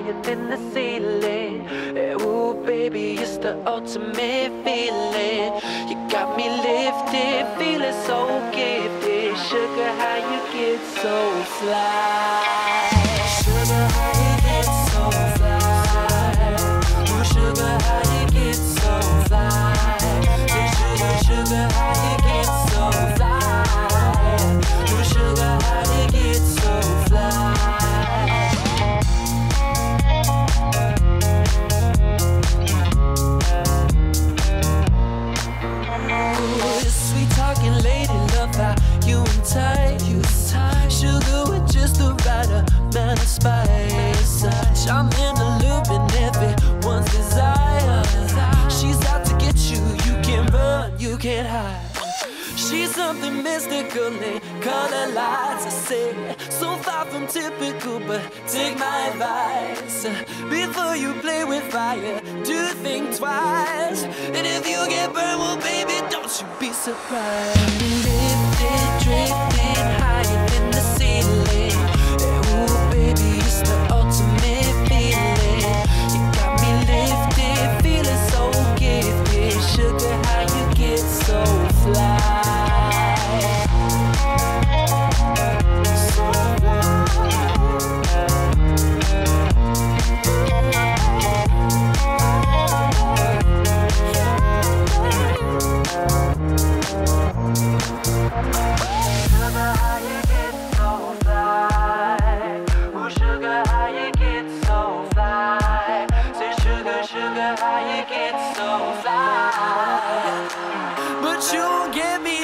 higher than the ceiling. Ooh, baby, it's the ultimate feeling. You got me lifted, feeling so gifted. Sugar, how you get so fly? Sugar, how you get so fly? Ooh, sugar, how you get so fly? Sugar, sugar, how you get so fly? Ooh, sugar, how you get so fly? Sweet talking lady, love how you entice. Sugar with just the right amount of spice. Charming, alluring, everyone's desire. She's out to get you, you can't run, you can't hide. She's something mystical in color lights. I say, so far from typical, but take my advice. Before you play with fire, do think twice. And if you get burned, well, baby, don't you be surprised. Lifted, drifting higher than the ceiling. Ooh, baby, it's the ultimate feeling. You got me lifted, feeling so gifted. Sugar, how you get so fly? But you get me